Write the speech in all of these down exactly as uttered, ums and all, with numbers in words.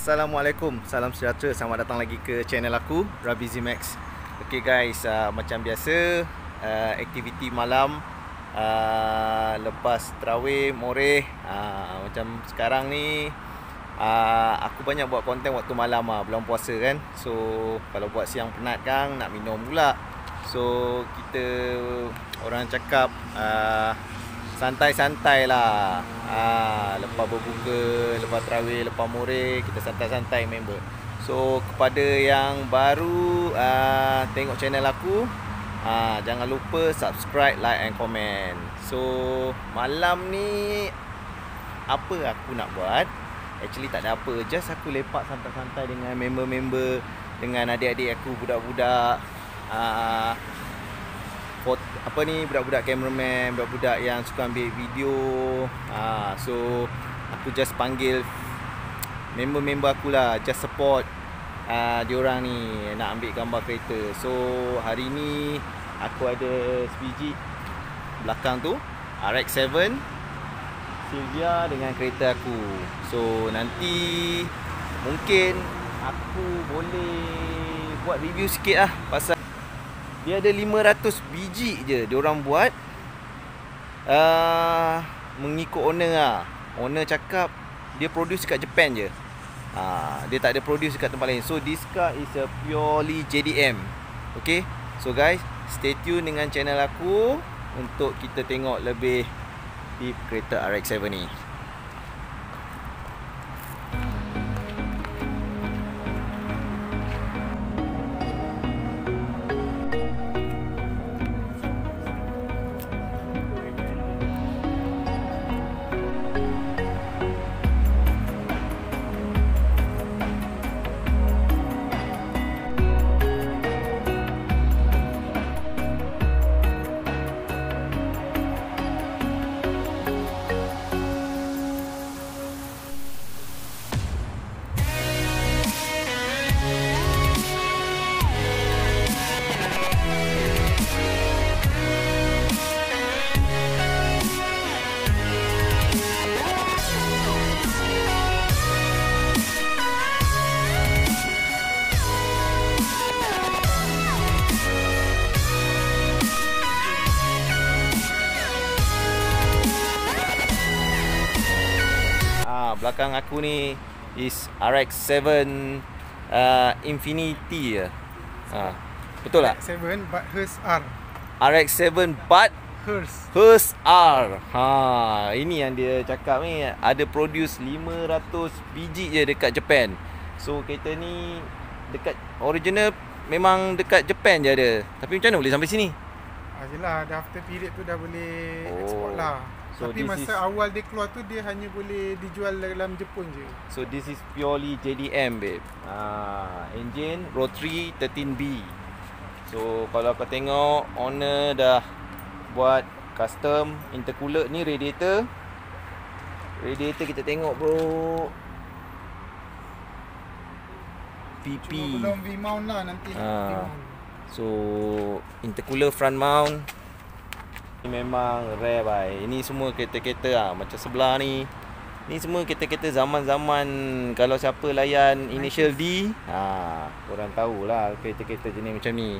Assalamualaikum, salam sejahtera. Selamat datang lagi ke channel aku, Rabi Zimax. Okay guys, uh, macam biasa, uh, aktiviti malam uh, lepas tarawih, moreh, uh, macam sekarang ni uh, aku banyak buat konten waktu malam lah, bulan puasa kan. So kalau buat siang penat kan, nak minum pula. So kita orang cakap uh, santai-santai lah. ha, Lepas berbuka, lepas tarawih, lepas moreh, kita santai-santai member. So kepada yang baru uh, tengok channel aku, uh, jangan lupa subscribe, like and comment. So malam ni apa aku nak buat? Actually tak ada apa, just aku lepak santai-santai dengan member-member, dengan adik-adik aku, budak-budak uh, apa ni, budak-budak cameraman, budak-budak yang suka ambil video. ha, So aku just panggil member-member aku lah, just support uh, diorang ni nak ambil gambar kereta. So hari ni aku ada sebiji belakang tu R X tujuh Silvia dengan kereta aku. So nanti mungkin aku boleh buat review sikit lah, pasal dia ada lima ratus biji je diorang buat, uh, mengikut owner lah. Owner cakap dia produce kat Japan je, uh, dia tak ada produce kat tempat lain. So this car is a purely J D M. Okay, so guys, stay tune dengan channel aku untuk kita tengok lebih deep kereta R X tujuh ni. Belakang aku ni is R X tujuh uh, Infinity ya. Ha, betul tak? R X tujuh but hers R. R X tujuh but hers. Hers R. Ha, ini yang dia cakap ni, ada produce lima ratus biji je dekat Japan. So kereta ni dekat original memang dekat Japan je ada. Tapi macam mana boleh sampai sini? Ah, jelah, dah after period tu dah boleh Oh. export lah. So tapi masa is, awal dia keluar tu dia hanya boleh dijual dalam Jepun je. So this is purely J D M babe. Ha, engine rotary thirteen B. So kalau kau tengok, owner dah buat custom intercooler ni, radiator. Radiator kita tengok bro, P P. Cuma belum V-mount lah nanti. Ha. V-mount. So intercooler front mount. Ini memang rare bhai. Ini semua kereta-kereta lah, macam sebelah ni, ni semua kereta-kereta zaman-zaman kalau siapa layan initial D, ha, korang tahulah kereta-kereta jenis macam ni.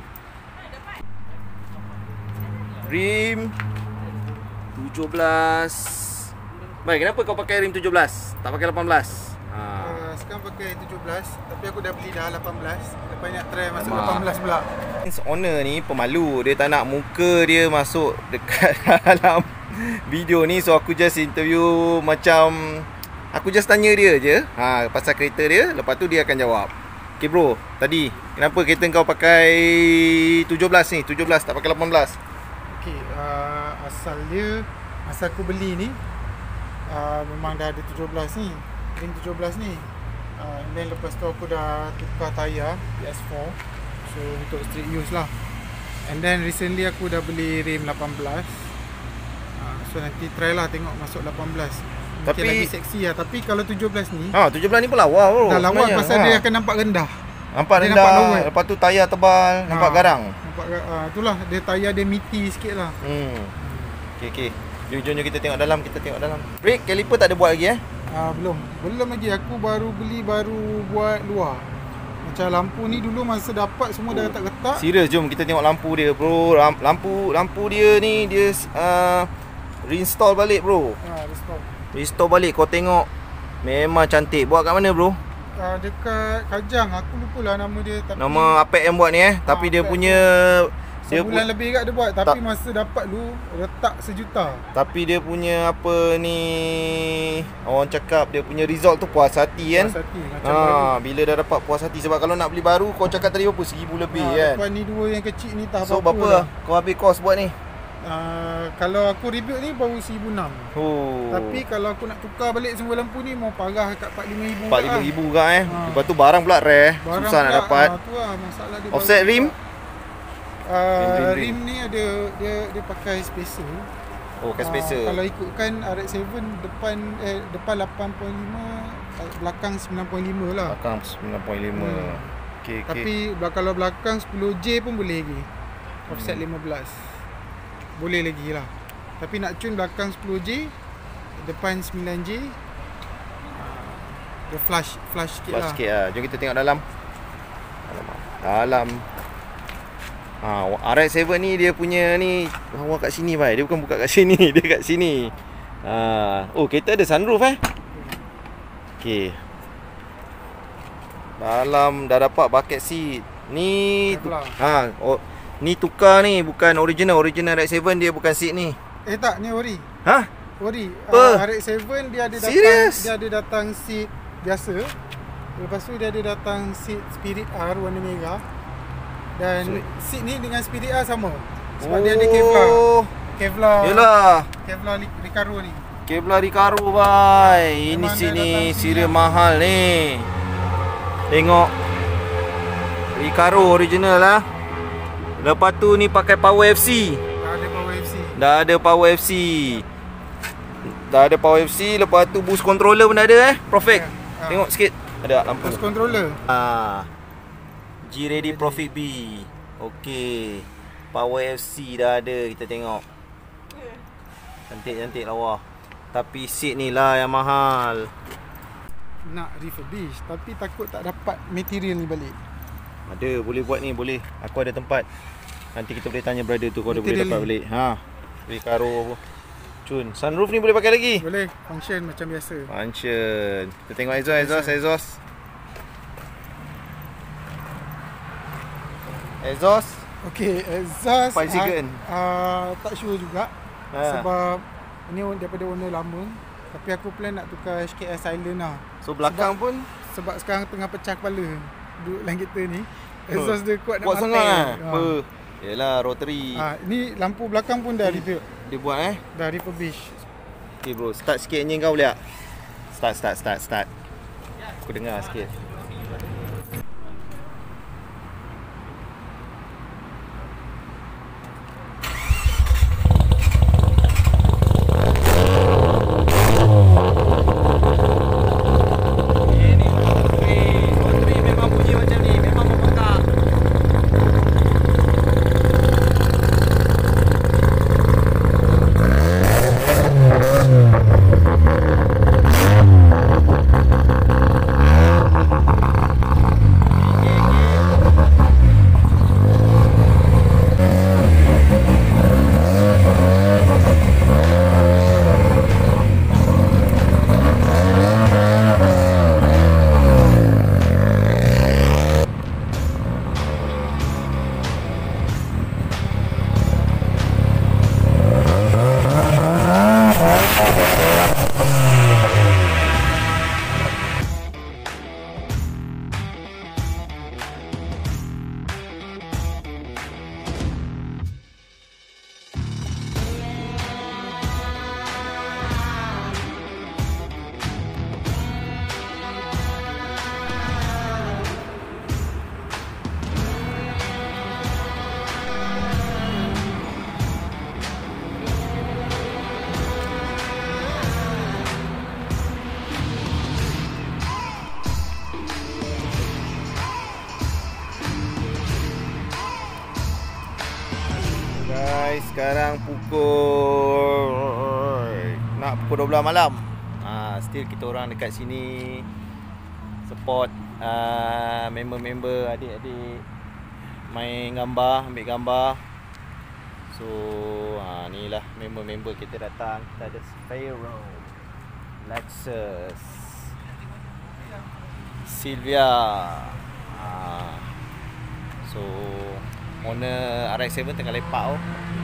Rim tujuh belas. Baik, kenapa kau pakai rim tujuh belas? Tak pakai lapan belas? Ha. Uh, sekarang pakai tujuh belas, tapi aku dah beli dah lapan belas. Lepas nak try masuk Alamak. lapan belas pula. Owner ni pemalu, dia tak nak muka dia masuk dekat dalam video ni. So aku just interview, macam aku just tanya dia je ha, pasal kereta dia, lepas tu dia akan jawab. Okay bro, tadi kenapa kereta kau pakai tujuh belas ni, tujuh belas tak pakai lapan belas? Okay, uh, asal dia, masa aku beli ni uh, memang dah ada tujuh belas ni, rim tujuh belas ni. uh, And then lepas tu aku dah tukar tayar P S four, so untuk street use lah. And then recently aku dah beli rim lapan belas. uh, So nanti try lah tengok masuk lapan belas. Mungkin Tapi lagi seksi lah. Tapi kalau tujuh belas ni ha, tujuh belas ni pun lawa bro. dah lawa sebenarnya. pasal ha. dia akan nampak rendah. Nampak dia rendah, nampak lower. lepas tu tayar tebal, ha. nampak garang. Nampak uh, itulah dia tayar dia meaty sikit lah. Hmm. Okay, okay. Jom, jom, jom kita tengok dalam, kita tengok dalam. Brake, caliper tak ada buat lagi eh? Uh, belum. Belum lagi. Aku baru beli, baru buat luar. Macam lampu ni dulu masa dapat semua dah retak-retak. Serius, jom kita tengok lampu dia bro. Lampu lampu dia ni dia uh, reinstall balik bro. Ha, restore. Restore balik, kau tengok. Memang cantik. Buat kat mana bro? Uh, dekat Kajang. Aku lupa lah nama dia. Tapi Nama Apek yang buat ni eh. Tapi ha, dia Apek punya dia sebulan pu- lebih kat dia buat. Tapi tak, masa dapat dulu retak sejuta. Tapi dia punya apa ni, orang cakap dia punya result tu puas hati kan. Puas hati macam ha, baru. bila dah dapat puas hati. Sebab kalau nak beli baru, kau cakap tadi berapa? Seribu lebih ha, kan. Depan ni dua yang kecil ni tak So apa-apa. berapa lah kau habis kos buat ni? Uh, kalau aku rebuild ni baru seribu enam ratus. Oh. Tapi kalau aku nak tukar balik semua lampu ni mau parah kat empat puluh lima ribu. empat puluh lima ribu juga eh. Ha. Lepas tu barang pula rare. Barang Susah nak pula, dapat. ah, tu lah masalah dia. Offset baru rim? Uh, rim, rim, rim. rim ni ada dia dia pakai spacer. Oh, kat Ah, spacer. kalau ikutkan R X tujuh depan eh depan lapan perpuluhan lima, belakang sembilan perpuluhan lima lah. Belakang sembilan perpuluhan lima. Hmm. Okey, okey. Tapi kalau belakang sepuluh J pun boleh lagi. Offset Hmm. lima belas. Boleh lagi lah. Tapi nak tune belakang sepuluh J, depan sembilan J, ah, dia flash flash sikit Flash lah. sikit lah. Jom kita tengok dalam. Alamak. Dalam. Ha, R X tujuh ni dia punya ni lawa kat sini bhai. Dia bukan buka kat sini, dia kat sini. Ha, oh, kereta ada sunroof eh. Okey. Dalam dah dapat bucket seat. Ni tu, Kevlar. ha, oh, ni tukar ni, bukan original. Original R X tujuh dia bukan seat ni. Eh tak, ni ori. Ha? Ori. Apa? Uh, R X tujuh dia ada datang Serius? dia ada datang seat biasa. Lepas tu dia ada datang seat Spirit R warna merah. Dan So, seat ni dengan Spirit R sama. Sebab oh. dia ada Kevlar. Kevlar. Yelah. Kevlar Recaro ni. Kevlar Recaro bhai. Ini Memang dia sini datang serial sini. mahal ni. Tengok Recaro original lah. Lepas tu ni pakai Power F C. Dah ada Power F C. Dah ada Power F C. Dah ada Power F C. Lepas tu boost controller pun ada eh. Perfect. Ya, ha. Tengok sikit. Ada lampu. Boost controller. Ah. G-Ready Profit B. Okey. Power F C dah ada. Kita tengok. Cantik-cantik lawa. Tapi seat ni lah yang mahal. Nak refurbish tapi takut tak dapat material ni balik. Ada, boleh buat ni, boleh. Aku ada tempat. Nanti kita boleh tanya brother tu kalau dia boleh Material dapat ni. balik. Ha. Recaro apa. Cun, sunroof ni boleh pakai lagi? Boleh function macam biasa. Function. Kita tengok exhaust, exhaust, exhaust. Exhaust. Okey, exhaust Five second. uh, uh, tak sure juga. Ha. Sebab ni daripada warna lama. Tapi aku plan nak tukar H K S Silent lah. So belakang sebab, pun sebab sekarang tengah pecah kepala duduk dalam kereta ni. Exhaust dia kuat nak kuat mati. sangat lah. Ha. Apa? Yelah, rotary. Ha, ni lampu belakang pun dah rebuild. Dia buat eh. Dah refurbish. Okay bro, start sikit enjin kau boleh tak? Start, start, start, start. Aku dengar sikit. Guys, sekarang pukul nak pukul dua belas malam. ha, still kita orang dekat sini support uh, member-member, adik-adik main gambar, ambil gambar. So ha, ni lah member-member kita datang. Kita ada Sparrow, Lexus, Sylvia, ha. So owner R X tujuh tengah lepak oh.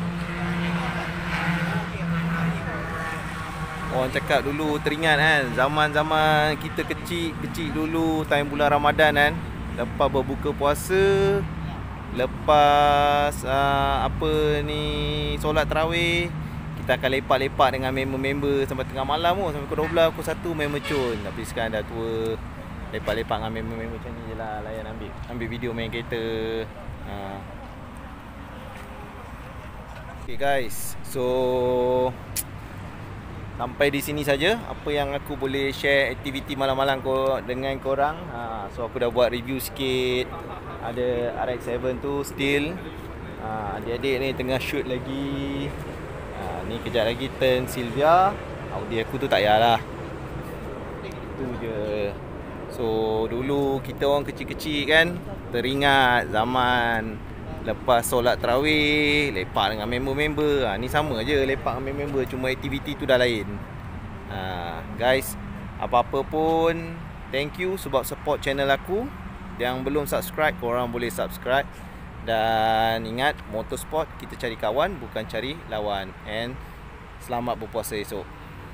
Orang cakap dulu teringat kan, zaman-zaman kita kecil-kecil dulu, time bulan Ramadan kan, lepas berbuka puasa, lepas uh, apa ni, solat tarawih, kita akan lepak-lepak dengan member-member sampai tengah malam oh, sampai pukul dua belas, pukul satu main mercun. Tapi sekarang dah tua, lepak-lepak dengan member-member macam ni je lah, layan ambil ambil video main kereta. uh. Okay guys, so sampai di sini saja apa yang aku boleh share aktiviti malam-malam ko dengan korang. Ha, so aku dah buat review sikit. Ada R X tujuh tu still. Ha, adik-adik ni tengah shoot lagi. Ha, ni kejap lagi turn Sylvia. Audi aku tu tak payahlah. Itu je. So dulu kita orang kecil-kecil kan, teringat zaman lepas solat tarawih, lepak dengan member-member. Ha, ni sama je lepak dengan member, cuma aktiviti tu dah lain. Ha, guys, apa-apa pun, thank you sebab support channel aku. Yang belum subscribe, korang boleh subscribe. Dan ingat, motorsport kita cari kawan, bukan cari lawan. And selamat berpuasa esok.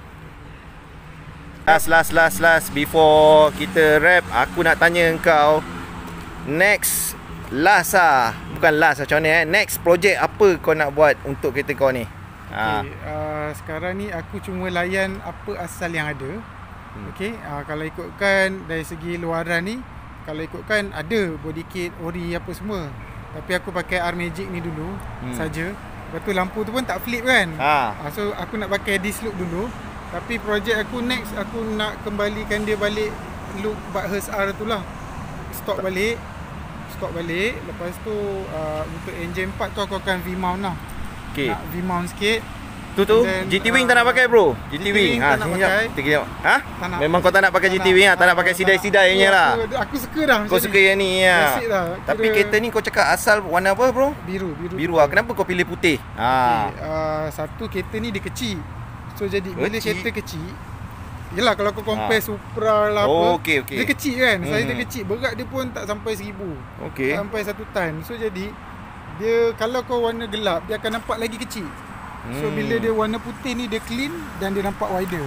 Last, last, last, last, before kita wrap, aku nak tanya engkau, next last lah, bukan last macam ni eh. Next project apa kau nak buat untuk kereta kau ni? Ha. Okay, uh, sekarang ni aku cuma layan apa asal yang ada. Hmm. Okey, uh, kalau ikutkan dari segi luaran ni, kalau ikutkan ada body kit, ori apa semua. Tapi aku pakai R Magic ni dulu hmm. saja. Lepas tu lampu tu pun tak flip kan. Ha. Uh, so aku nak pakai this look dulu. Tapi projek aku next, aku nak kembalikan dia balik look Buckhurst R tu lah. Stock balik. Stock balik. Lepas tu uh, untuk engine part tu aku akan V-mount lah. Okay. Nak V-mount sikit. Tu tu then, G T Wing uh, tak nak pakai bro. G T Wing ha, tak nak pakai. Ha? Tak nak. Memang kau tak nak pakai G T Wing ah, tak nak pakai sidai-sidai punya lah. Aku, aku suka dah. Kau suka yang ni ya. Tapi kereta ni kau cakap asal warna apa bro? Biru, biru. Biru ah. Kenapa kau pilih putih? Ha. Okay. Uh, satu kereta ni dia kecil. So jadi bila kereta kecil, yelah kalau kau compare ha. Supra lah oh, apa, okay, okay. dia kecil kan, hmm. saiz dia kecil, berat dia pun tak sampai seribu, okay. tak sampai satu tan. So jadi dia kalau kau warna gelap dia akan nampak lagi kecil. hmm. So bila dia warna putih ni dia clean dan dia nampak wider.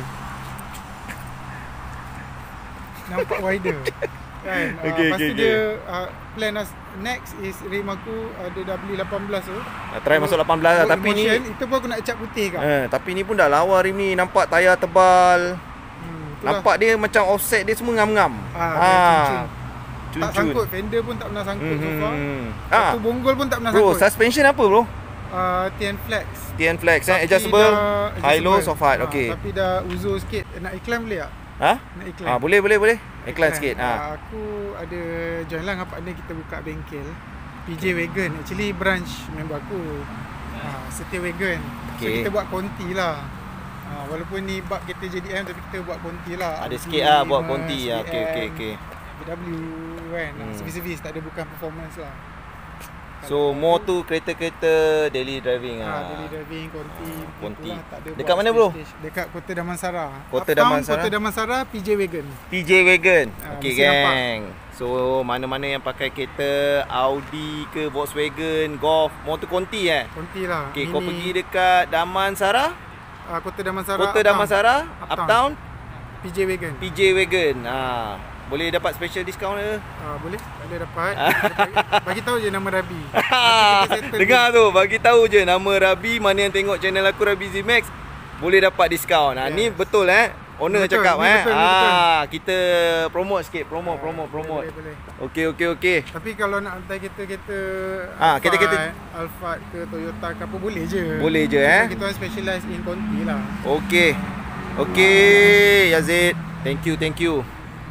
Nampak wider kan. Okay, uh, Lepas okay, tu okay. dia uh, plan as next is rim aku ada dah beli lapan belas tu. Nak try masuk lapan belas lah. Tapi emotion, ni itu pun aku nak cat putih kan. eh, Tapi ni pun dah lawa rim ni. Nampak tayar tebal. hmm, Nampak dia macam offset dia semua ngam-ngam. Ah, ha. Cun-cun. Tak sangkut, fender pun tak pernah sangkut hmm. so far. Ah. Satu bonggol pun tak pernah bro, sangkut. Bro, suspension apa bro? Uh, T N Flex. T N Flex eh, adjustable, high low, soft hard. Ha, okey. Tapi dah uzo sikit. Nak iklan boleh tak? Ha? Nak iklan. Ah, boleh boleh boleh. Iklan sikit. Ha. Uh, aku ada join lah dengan partner kita buka bengkel P J Wagon. Actually branch member aku. Ha, setia Wagon. Okay. So kita buat konti lah. Ha, walaupun ni bab kereta J D M tapi kita buat konti lah. Ada sikit lah buat konti. Okey okey okey. B W kan. Hmm. Servis-servis, tak ada bukan performance lah. So more tu kereta-kereta daily driving ah. Ha, daily driving, konti, konti. Lah, tak ada. Dekat mana bro? Stage. Dekat Kota Damansara. Kota Damansara. Kota Damansara P J Wagon. P J Wagon. Ha, okey gang. So mana-mana yang pakai kereta Audi ke Volkswagen, Golf, motor konti eh. Konti lah. Okey, kau pergi dekat Damansara? Uh, Kota Damansara. Kota Damansara, Uptown. Uptown. P J Wagon. P J Wagon. Ha. Boleh dapat special discount ke? Ah, boleh. Boleh dapat. Bagi tahu je nama Rabi. Dengar tu, bagi tahu je nama Rabi, mana yang tengok channel aku Rabi Z Max boleh dapat diskaun. Ha, yes. Ni betul eh. Owner betul, cakap eh. Betul, ah, betul. Kita promote sikit, promote, promote, promote. Boleh, boleh. Okey, okey, okey. Tapi kalau nak hantar kereta-kereta ah, kereta-kereta Alphard ke Toyota ke apa boleh je. Boleh je eh. Kita orang specialize in konti lah. Okey. Okey, Yazid. Thank you, thank you.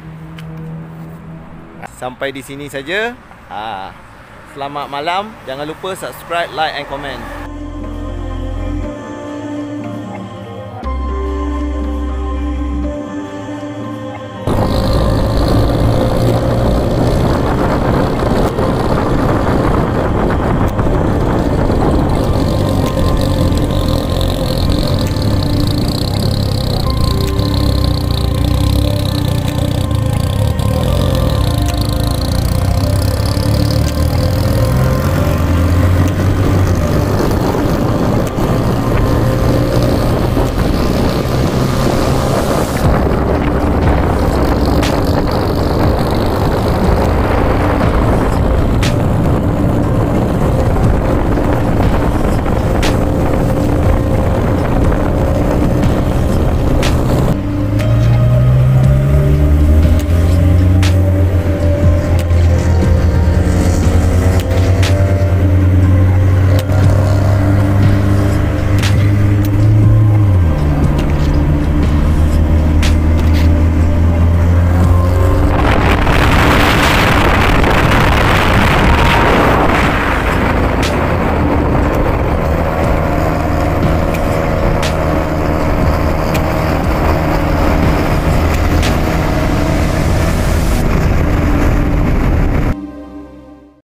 Sampai di sini saja. Ha. Selamat malam. Jangan lupa subscribe, like and comment.